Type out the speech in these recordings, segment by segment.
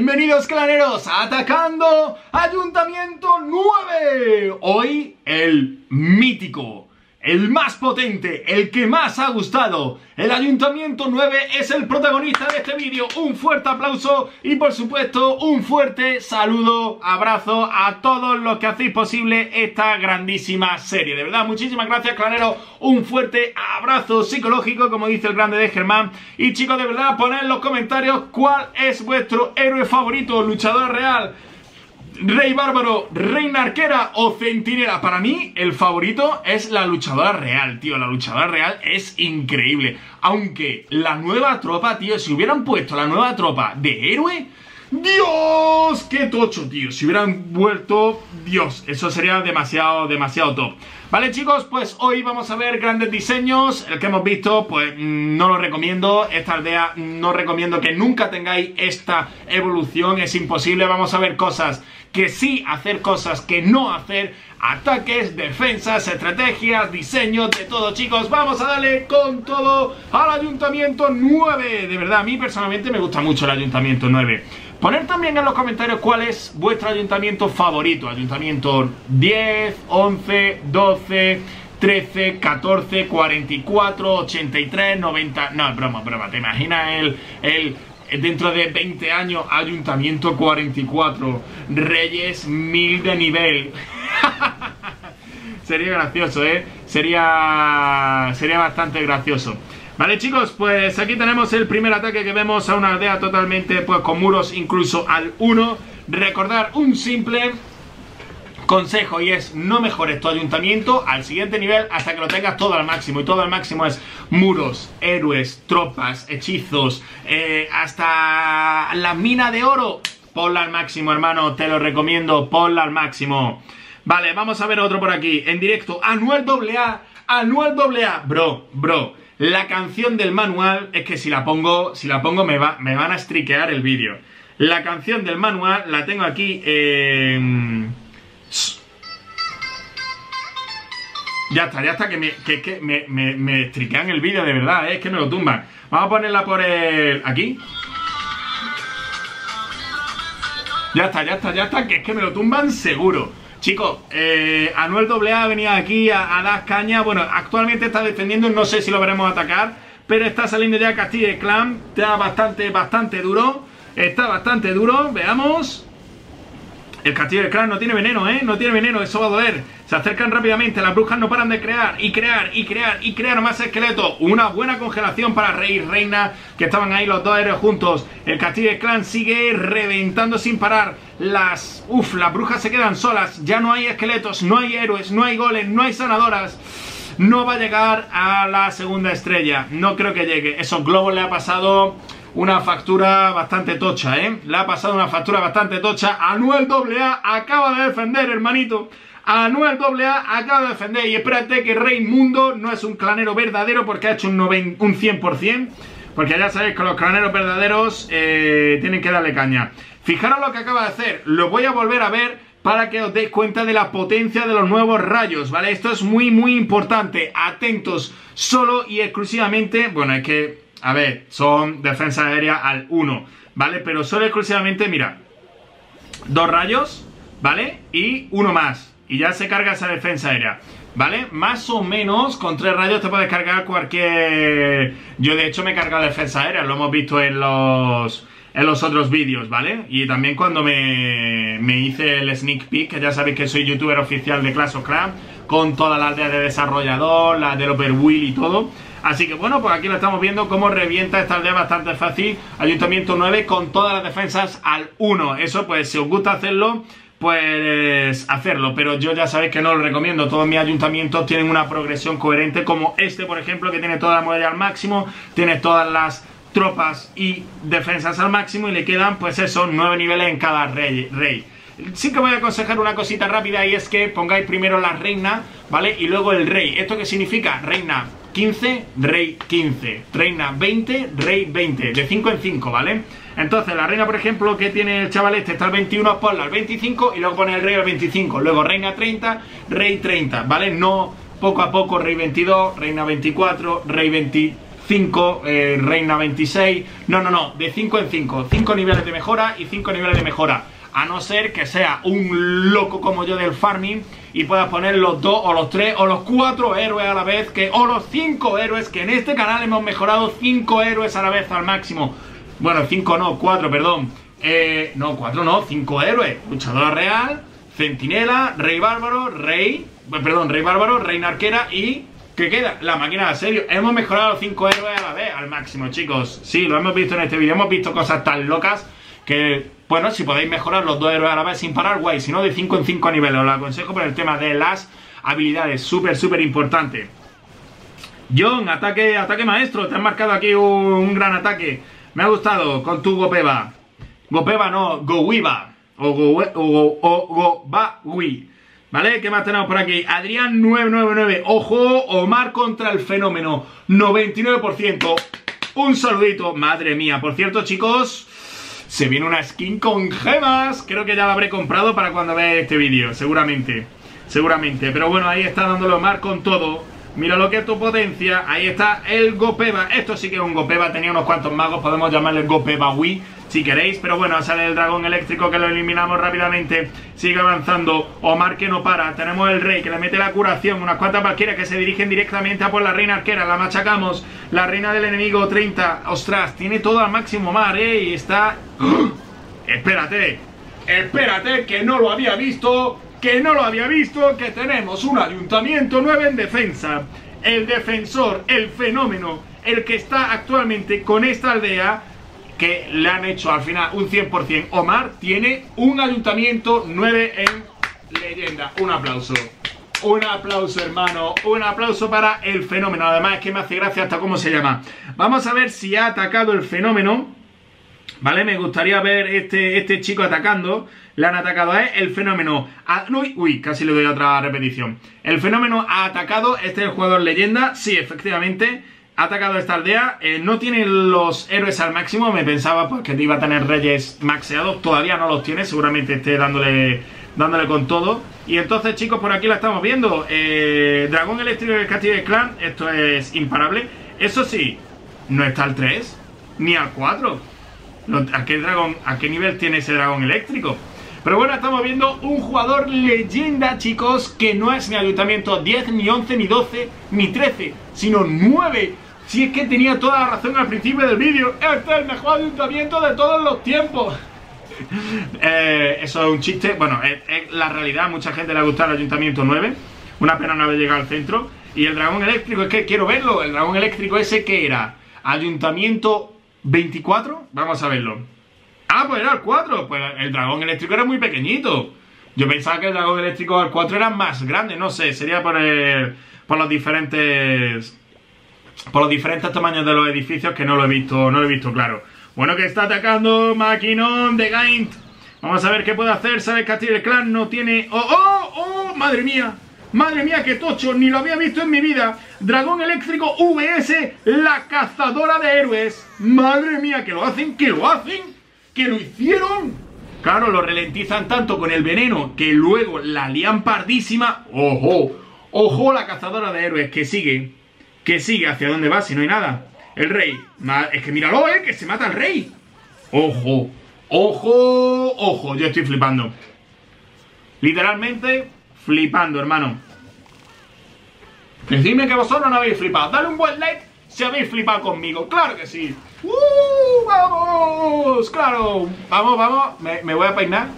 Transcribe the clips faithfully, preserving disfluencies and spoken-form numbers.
Bienvenidos claneros, atacando Ayuntamiento nueve. Hoy el mítico, el más potente, el que más ha gustado. El Ayuntamiento nueve es el protagonista de este vídeo. Un fuerte aplauso y por supuesto un fuerte saludo, abrazo a todos los que hacéis posible esta grandísima serie. De verdad, muchísimas gracias claneros. Un fuerte abrazo psicológico, como dice el grande de Germán. Y chicos, de verdad, poned en los comentarios cuál es vuestro héroe favorito, luchador real, Rey Bárbaro, Reina Arquera o Centinela. Para mí el favorito es la luchadora real, tío. La luchadora real es increíble. Aunque la nueva tropa, tío, si hubieran puesto la nueva tropa de héroe, ¡Dios! ¡Qué tocho, tío! Si hubieran vuelto, Dios, eso sería demasiado, demasiado top. Vale, chicos, pues hoy vamos a ver grandes diseños. El que hemos visto, pues no lo recomiendo. Esta aldea no recomiendo que nunca tengáis esta evolución. Es imposible. Vamos a ver cosas que sí, hacer cosas que no hacer. Ataques, defensas, estrategias, diseños, de todo, chicos. Vamos a darle con todo al Ayuntamiento nueve. De verdad, a mí personalmente me gusta mucho el Ayuntamiento nueve. Poner también en los comentarios cuál es vuestro ayuntamiento favorito. Ayuntamiento diez, once, doce, trece, catorce, cuarenta y cuatro, ochenta y tres, noventa... No, es broma, broma. ¿Te imaginas el... el dentro de veinte años, Ayuntamiento cuarenta y cuatro, Reyes mil de nivel? Sería gracioso, ¿eh? Sería... Sería bastante gracioso. Vale, chicos, pues aquí tenemos el primer ataque que vemos a una aldea totalmente, pues, con muros incluso al uno. Recordar un simple consejo y es: no mejores tu ayuntamiento al siguiente nivel hasta que lo tengas todo al máximo. Y todo al máximo es muros, héroes, tropas, hechizos, eh, hasta la mina de oro. Ponla al máximo, hermano, te lo recomiendo, ponla al máximo. Vale, vamos a ver otro por aquí, en directo. Anuel doble A, Anuel doble A. Bro, bro, la canción del manual, es que si la pongo, si la pongo me, va, me van a striquear el vídeo. La canción del manual la tengo aquí. Eh... Ya está, ya está, que me, que, que me, me, me striquean el vídeo de verdad, eh, es que me lo tumban. Vamos a ponerla por el... aquí. Ya está, ya está, ya está, que es que me lo tumban seguro. Chicos, eh, Anuel doble A ha venido aquí a, a dar caña. Bueno, actualmente está defendiendo, no sé si lo veremos atacar, pero está saliendo ya Castilla y Clan. Está bastante, bastante duro. Está bastante duro, veamos. El Castillo del Clan no tiene veneno, ¿eh? No tiene veneno, eso va a doler. Se acercan rápidamente, las brujas no paran de crear y crear y crear y crear más esqueletos. Una buena congelación para Rey y Reina, que estaban ahí los dos héroes juntos. El Castillo del Clan sigue reventando sin parar. Las... Uf, las brujas se quedan solas. Ya no hay esqueletos, no hay héroes, no hay golems, no hay sanadoras. No va a llegar a la segunda estrella. No creo que llegue. Esos globos le ha pasado una factura bastante tocha, ¿eh? Le ha pasado una factura bastante tocha. Anuel doble A acaba de defender, hermanito. Anuel doble A acaba de defender. Y espérate que Rey Mundo no es un clanero verdadero porque ha hecho un, noventa, un cien por cien. Porque ya sabéis que los claneros verdaderos eh, tienen que darle caña. Fijaros lo que acaba de hacer. Lo voy a volver a ver para que os deis cuenta de la potencia de los nuevos rayos, ¿vale? Esto es muy, muy importante. Atentos solo y exclusivamente... Bueno, es que... A ver, son defensa aérea al uno, ¿vale? Pero solo exclusivamente, mira, dos rayos, ¿vale? Y uno más. Y ya se carga esa defensa aérea, ¿vale? Más o menos, con tres rayos te puedes cargar cualquier... Yo de hecho me he cargado defensa aérea, lo hemos visto en los... en los otros vídeos, ¿vale? Y también cuando me, me hice el sneak peek, que ya sabéis que soy youtuber oficial de Clash of Clans, con toda la aldea de desarrollador, la del Overwheel y todo. Así que bueno, pues aquí lo estamos viendo cómo revienta esta aldea bastante fácil. Ayuntamiento nueve con todas las defensas al uno. Eso pues si os gusta hacerlo, pues hacerlo. Pero yo ya sabéis que no lo recomiendo. Todos mis ayuntamientos tienen una progresión coherente, como este por ejemplo, que tiene toda la muralla al máximo, tiene todas las tropas y defensas al máximo y le quedan pues eso, nueve niveles en cada rey, rey. Sí que voy a aconsejar una cosita rápida y es que pongáis primero la reina, ¿vale? Y luego el rey. ¿Esto qué significa? Reina quince, rey quince, reina veinte, rey veinte, de cinco en cinco, ¿vale? Entonces la reina, por ejemplo, que tiene el chaval este, está al veintiuno, ponla al veinticinco y luego pone el rey al veinticinco, luego reina treinta, rey treinta, ¿vale? No poco a poco, rey veintidós, reina veinticuatro, rey veinticinco, cinco, eh, reina veintiséis. No, no, no, de cinco en cinco. cinco niveles de mejora y cinco niveles de mejora. A no ser que sea un loco como yo del farming y puedas poner los dos o los tres o los cuatro héroes a la vez, que, o los cinco héroes, que en este canal hemos mejorado cinco héroes a la vez al máximo. Bueno, cinco no, cuatro, perdón. Eh, no, cuatro no, cinco héroes. Luchadora real, centinela, rey bárbaro, rey, perdón, rey bárbaro, reina arquera y... ¿qué queda? La máquina de asedio. Hemos mejorado los cinco héroes a la vez al máximo, chicos. Sí, lo hemos visto en este vídeo. Hemos visto cosas tan locas que, bueno, si podéis mejorar los dos héroes a la vez sin parar, guay. Si no, de cinco en cinco niveles. Os lo aconsejo por el tema de las habilidades. Súper, súper importante. John, ataque, ataque maestro. Te has marcado aquí un, un gran ataque. Me ha gustado con tu Gopeva. Gopeva no, Gowiba. O Gowe, o, o Gobawi. ¿Vale? ¿Qué más tenemos por aquí? Adrián nueve nueve nueve. Ojo, Omar contra el fenómeno. noventa y nueve por ciento. Un saludito. Madre mía. Por cierto, chicos, se viene una skin con gemas. Creo que ya la habré comprado para cuando veáis este vídeo. Seguramente. Seguramente. Pero bueno, ahí está dándole Omar con todo. Mira lo que es tu potencia. Ahí está el Gopeva. Esto sí que es un Gopeva. Tenía unos cuantos magos. Podemos llamarle Gopeva Wii si queréis, pero bueno, sale el dragón eléctrico que lo eliminamos rápidamente. Sigue avanzando, Omar que no para. Tenemos el rey que le mete la curación, unas cuantas valquirias que se dirigen directamente a por la reina arquera. La machacamos, la reina del enemigo treinta. Ostras, tiene todo al máximo Omar, eh, y está... ¡Oh! Espérate, espérate, que no lo había visto, que no lo había visto, que tenemos un ayuntamiento nueve en defensa. El defensor, el fenómeno, el que está actualmente con esta aldea, que le han hecho al final un cien por cien. Omar tiene un ayuntamiento nueve en leyenda. Un aplauso. Un aplauso, hermano. Un aplauso para el fenómeno. Además es que me hace gracia hasta cómo se llama. Vamos a ver si ha atacado el fenómeno. Vale, me gustaría ver este, este chico atacando. Le han atacado a él. El fenómeno... Ha, uy, uy, casi le doy otra repetición. El fenómeno ha atacado. Este es el jugador leyenda. Sí, efectivamente. Ha atacado esta aldea, eh, no tiene los héroes al máximo. Me pensaba pues, que iba a tener reyes maxeados. Todavía no los tiene, seguramente esté dándole, dándole con todo. Y entonces, chicos, por aquí la estamos viendo. eh, Dragón eléctrico del castillo del clan. Esto es imparable. Eso sí, no está al tres ni al cuatro. ¿A qué, dragón, ¿A qué nivel tiene ese dragón eléctrico? Pero bueno, estamos viendo un jugador leyenda, chicos, que no es ni ayuntamiento diez, ni once, ni doce, ni trece, sino nueve. Si es que tenía toda la razón al principio del vídeo. Este es el mejor ayuntamiento de todos los tiempos. eh, Eso es un chiste. Bueno, es, es la realidad. A mucha gente le ha gustado el ayuntamiento nueve. Una pena no haber llegado al centro. Y el dragón eléctrico, es que quiero verlo. El dragón eléctrico ese, ¿qué era? Ayuntamiento veinticuatro. Vamos a verlo. Ah, pues era el cuatro. Pues el dragón eléctrico era muy pequeñito. Yo pensaba que el dragón eléctrico al cuatro era más grande. No sé, sería por, el, por los diferentes... Por los diferentes tamaños de los edificios, que no lo he visto, no lo he visto claro. Bueno, que está atacando Maquinón de Gaint. Vamos a ver qué puede hacer. Sabe que Castillo del Clan no tiene... ¡Oh, oh, oh! ¡Madre mía! ¡Madre mía, qué tocho! Ni lo había visto en mi vida. Dragón eléctrico V S, la cazadora de héroes. ¡Madre mía, que lo hacen! ¡Que lo hacen! ¡Que lo hicieron! Claro, lo ralentizan tanto con el veneno que luego la lían pardísima. ¡Ojo! ¡Ojo, la cazadora de héroes! Que sigue... Que sigue, ¿hacia dónde va? Si no hay nada. El rey. Es que míralo, ¿eh? Que se mata el rey. Ojo. Ojo. Ojo. Yo estoy flipando. Literalmente flipando, hermano. Decidme que vosotros no habéis flipado. Dale un buen like si habéis flipado conmigo. ¡Claro que sí! ¡Uh! ¡Vamos! ¡Claro! Vamos, vamos. Me, me voy a peinar.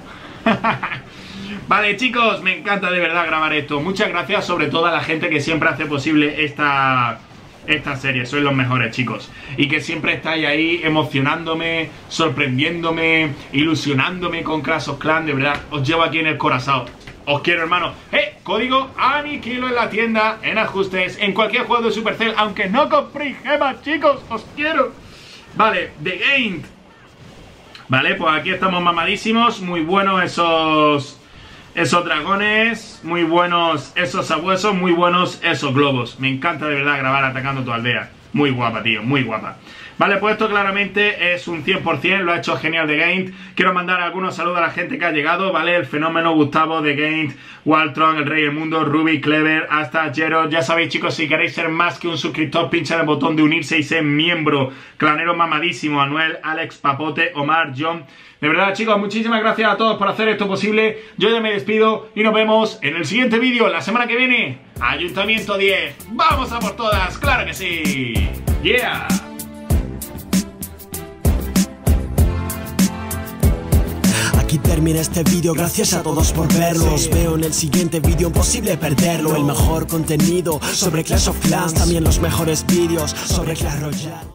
Vale, chicos, me encanta de verdad grabar esto. Muchas gracias sobre todo a la gente que siempre hace posible esta, esta serie. Sois los mejores, chicos. Y que siempre estáis ahí emocionándome, sorprendiéndome, ilusionándome con Clash of Clans. De verdad, os llevo aquí en el corazón. Os quiero, hermano. ¡Eh! Código Aniquilo en la tienda, en ajustes, en cualquier juego de Supercell. Aunque no compréis gemas, chicos, os quiero. Vale, The Game. Vale, pues aquí estamos mamadísimos. Muy buenos esos... Esos dragones, muy buenos esos sabuesos, muy buenos esos globos. Me encanta de verdad grabar atacando tu aldea. Muy guapa, tío, muy guapa. Vale, pues esto claramente es un cien por cien, lo ha hecho genial The Gaint. Quiero mandar algunos saludos a la gente que ha llegado, ¿vale? El Fenómeno, Gustavo, The Gaint, Waltron, El Rey del Mundo, Ruby, Clever, hasta Jero. Ya sabéis, chicos, si queréis ser más que un suscriptor, pincha en el botón de unirse y ser miembro. Clanero mamadísimo, Anuel, Alex, Papote, Omar, John. De verdad, chicos, muchísimas gracias a todos por hacer esto posible. Yo ya me despido y nos vemos en el siguiente vídeo, la semana que viene. Ayuntamiento diez, ¡vamos a por todas! ¡Claro que sí! ¡Yeah! Aquí termina este vídeo, gracias a todos por verlo. Os veo en el siguiente vídeo, imposible perderlo. El mejor contenido sobre Clash of Clans, también los mejores vídeos sobre Clash Royale.